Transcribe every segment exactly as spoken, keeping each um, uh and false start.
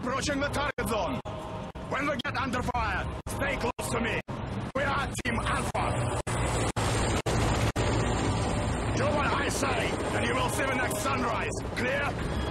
approaching the target zone. When we get under fire, stay close to me. We are Team Alpha. Do what I say, and you will see the next sunrise. Clear?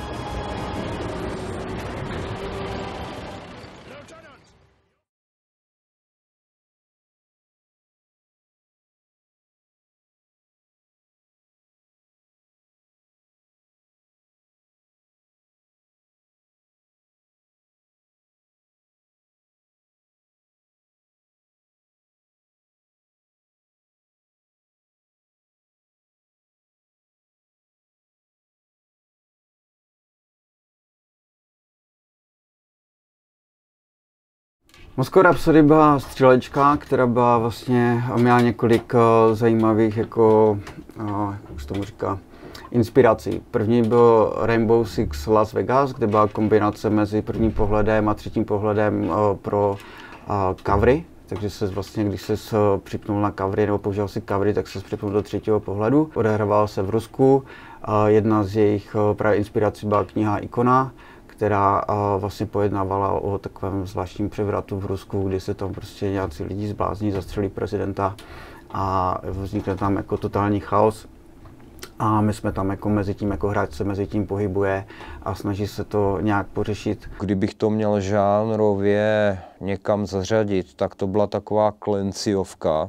Moscow Rhapsody byla střílečka, která byla vlastně, měla několik uh, zajímavých, jako, uh, jak se tomu říká, inspirací. První byl Rainbow Six Las Vegas, kde byla kombinace mezi prvním pohledem a třetím pohledem uh, pro uh, covery. Takže se vlastně, když se uh, připnul na covery nebo použil si covery, tak se připnul do třetího pohledu. Odehrávala se v Rusku. Uh, jedna z jejich uh, právě inspirací byla kniha Ikona, která uh, vlastně pojednávala o takovém zvláštním převratu v Rusku, kdy se tam prostě nějací lidi zblázní, zastřelí prezidenta a vznikne tam jako totální chaos. A my jsme tam jako mezi tím, jako hráč se mezi tím pohybuje a snaží se to nějak pořešit. Kdybych to měl žánrově někam zařadit, tak to byla taková klenciovka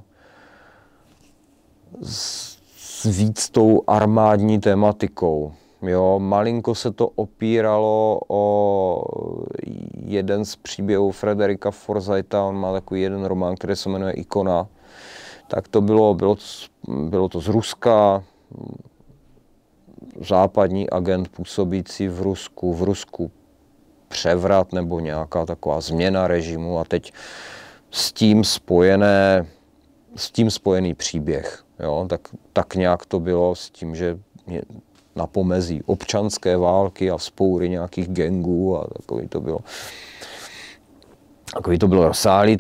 s, s víc tou armádní tematikou. Jo, malinko se to opíralo o jeden z příběhů Frederika Forsytha, on má takový jeden román, který se jmenuje Ikona. Tak to bylo, bylo, bylo to z Ruska, západní agent působící v Rusku, v Rusku převrat nebo nějaká taková změna režimu a teď s tím spojené, s tím spojený příběh. Jo, tak, tak nějak to bylo s tím, že na pomezí občanské války a vzpoury nějakých gangů a takový to bylo. Takový to bylo rozsáhlý.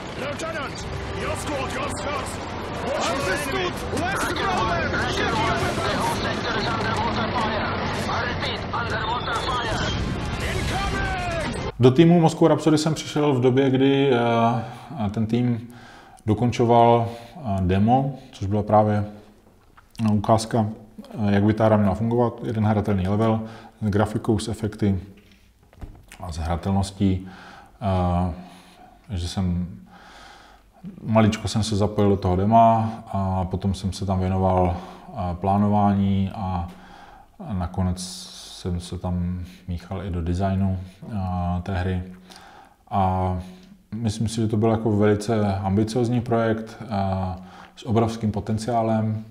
Do týmu Moscow Rhapsody jsem přišel v době, kdy ten tým dokončoval demo, což byla právě ukázka, jak by ta hra měla fungovat. Jeden hratelný level s grafikou, s efekty a s hratelností. Takže jsem maličko jsem se zapojil do toho dema a potom jsem se tam věnoval plánování a nakonec jsem se tam míchal i do designu té hry. A myslím si, že to byl jako velice ambiciozní projekt s obrovským potenciálem.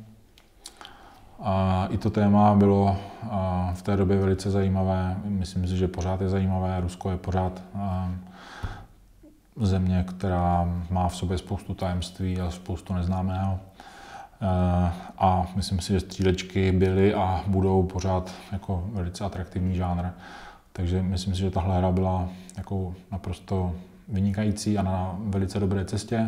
A i to téma bylo v té době velice zajímavé. Myslím si, že pořád je zajímavé. Rusko je pořád země, která má v sobě spoustu tajemství a spoustu neznámého. A myslím si, že střílečky byly a budou pořád jako velice atraktivní žánr. Takže myslím si, že tahle hra byla jako naprosto vynikající a na velice dobré cestě.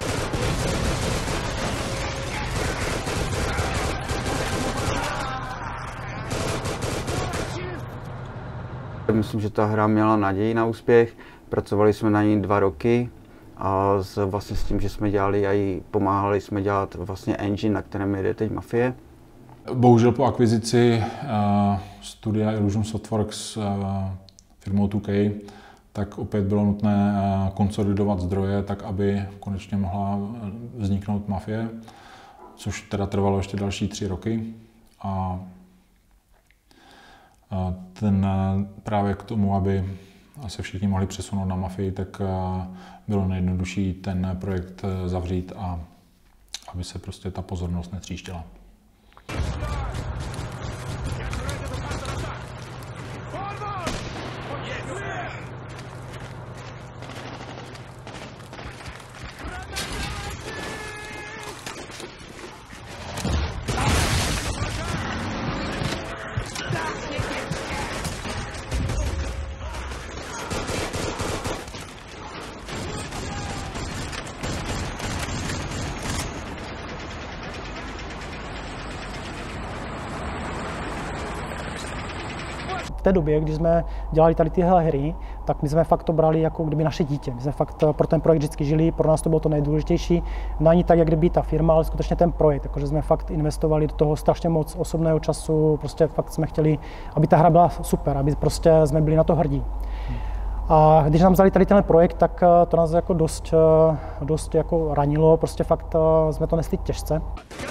Myslím, že ta hra měla naději na úspěch. Pracovali jsme na ní dva roky a s, vlastně s tím, že jsme dělali a i pomáhali jsme dělat vlastně engine, na kterém jede teď Mafie. Bohužel po akvizici uh, studia Illusion Softworks uh, firmou dva K, tak opět bylo nutné uh, konsolidovat zdroje, tak aby konečně mohla vzniknout Mafie, což teda trvalo ještě další tři roky. A ten právě k tomu, aby se všichni mohli přesunout na Mafii, tak bylo nejjednodušší ten projekt zavřít a aby se prostě ta pozornost netříštila. V té době, kdy jsme dělali tady tyhle hry, tak my jsme fakt to brali jako kdyby naše dítě. My jsme fakt pro ten projekt vždycky žili, pro nás to bylo to nejdůležitější. No ani tak, jak kdyby ta firma, ale skutečně ten projekt, jakože jsme fakt investovali do toho strašně moc osobného času, prostě fakt jsme chtěli, aby ta hra byla super, aby prostě jsme byli na to hrdí. A když nám vzali tady ten projekt, tak to nás jako dost, dost jako ranilo, prostě fakt jsme to nesli těžce.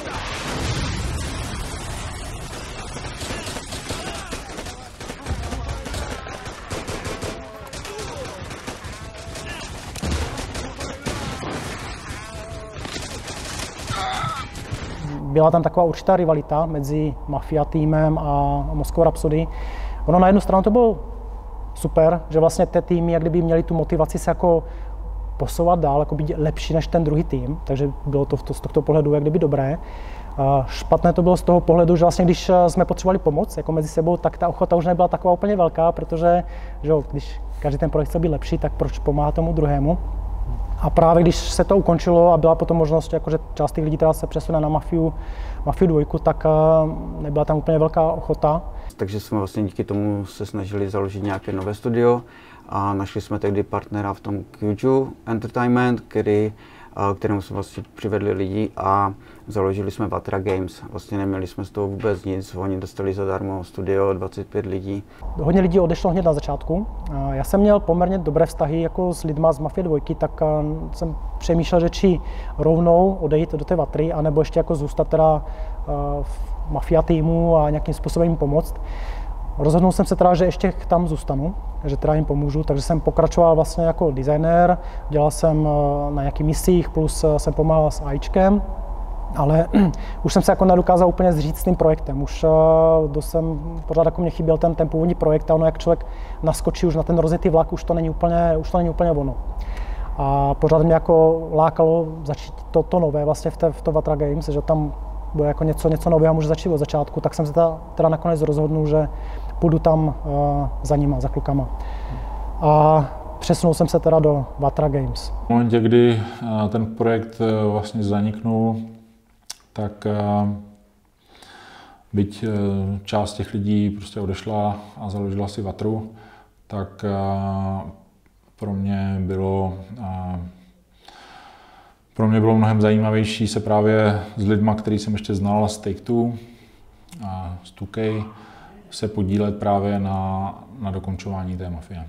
Byla tam taková určitá rivalita mezi Mafia týmem a Moscow Rhapsody. Ono na jednu stranu to bylo super, že vlastně ty týmy jak kdyby měli tu motivaci se jako posouvat dál, jako být lepší než ten druhý tým, takže bylo to, to z tohoto pohledu jak kdyby dobré. A špatné to bylo z toho pohledu, že vlastně když jsme potřebovali pomoc jako mezi sebou, tak ta ochota už nebyla taková úplně velká, protože že jo, když každý ten projekt chce být lepší, tak proč pomáhat tomu druhému. A právě když se to ukončilo a byla potom možnost, jako, že část těch lidí teda se přesune na Mafiu, Mafiu dvojku, tak nebyla tam úplně velká ochota. Takže jsme vlastně díky tomu se snažili založit nějaké nové studio a našli jsme tehdy partnera v tom Kyuju Entertainment, který, kterému jsme vlastně přivedli lidi a založili jsme Vatra Games. Vlastně neměli jsme z toho vůbec nic, oni dostali zadarmo studio, dvacet pět lidí. Hodně lidí odešlo hned na začátku. Já jsem měl poměrně dobré vztahy jako s lidma z Mafie dvojky, tak jsem přemýšlel, že či rovnou odejít do té Vatry, anebo ještě jako zůstat teda v Mafia týmu a nějakým způsobem jim pomoct. Rozhodnul jsem se teda, že ještě tam zůstanu, že teda jim pomůžu, takže jsem pokračoval vlastně jako designér, dělal jsem na nějakých misích, plus jsem pomáhal s AIčkem, ale už jsem se jako nedokázal úplně zříct s tím projektem. Už uh, jsem, pořád jako mě chyběl ten, ten původní projekt a ono, jak člověk naskočí už na ten rozjetý vlak, už to není úplně, už to není úplně ono. A pořád mě jako lákalo začít to, to nové vlastně v, te, v to Vatra Games, že tam bude jako něco, něco nového, může začít od začátku, tak jsem se teda, teda nakonec rozhodnul, že půjdu tam uh, za nima, za klukama. A přesunul jsem se teda do Vatra Games. V momentě, kdy uh, ten projekt uh, vlastně zaniknul, tak uh, byť uh, část těch lidí prostě odešla a založila si Vatru, tak uh, pro mě bylo uh, pro mě bylo mnohem zajímavější se právě s lidma, který jsem ještě znal z Take-Two a z two K, se podílet právě na, na dokončování té Mafie.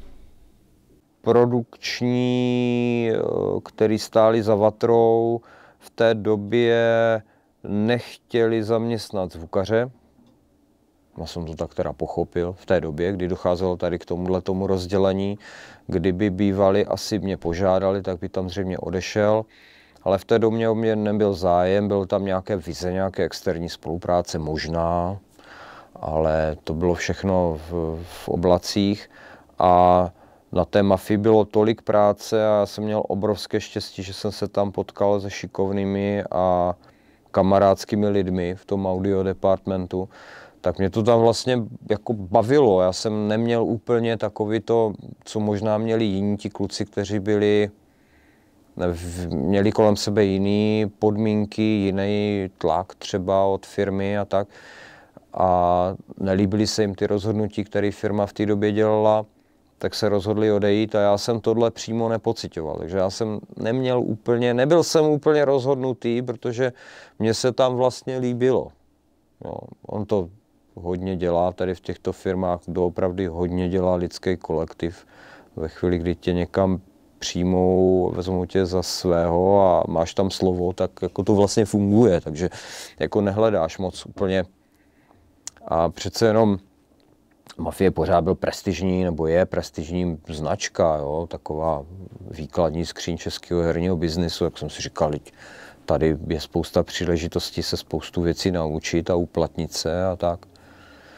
Produkční, který stáli za Vatrou, v té době nechtěli zaměstnat zvukaře. Já jsem to tak teda pochopil v té době, kdy docházelo tady k tomuhle tomu rozdělení. Kdyby bývali asi mě požádali, tak by tam zřejmě odešel. Ale v té době o mě nebyl zájem, byl tam nějaké vize, nějaké externí spolupráce možná, ale to bylo všechno v, v oblacích. A na té Mafii bylo tolik práce a já jsem měl obrovské štěstí, že jsem se tam potkal se šikovnými a kamarádskými lidmi v tom audio departmentu. Tak mě to tam vlastně jako bavilo. Já jsem neměl úplně takový to, co možná měli jiní ti kluci, kteří byli, měli kolem sebe jiné podmínky, jiný tlak třeba od firmy a tak. A nelíbily se jim ty rozhodnutí, které firma v té době dělala, tak se rozhodli odejít a já jsem tohle přímo nepociťoval. Takže já jsem neměl úplně, nebyl jsem úplně rozhodnutý, protože mně se tam vlastně líbilo. Jo, on to hodně dělá tady v těchto firmách, doopravdy hodně dělá lidský kolektiv. Ve chvíli, kdy tě někam přijmou, vezmou tě za svého a máš tam slovo, tak jako to vlastně funguje, takže jako nehledáš moc úplně. A přece jenom Mafie pořád byl prestižní, nebo je prestižní značka, jo, taková výkladní skříň českého herního biznisu, jak jsem si říkal, tady je spousta příležitostí se spoustu věcí naučit a uplatnit se a tak.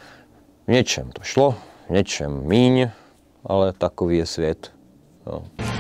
V něčem to šlo, v něčem míň, ale takový je svět. Jo.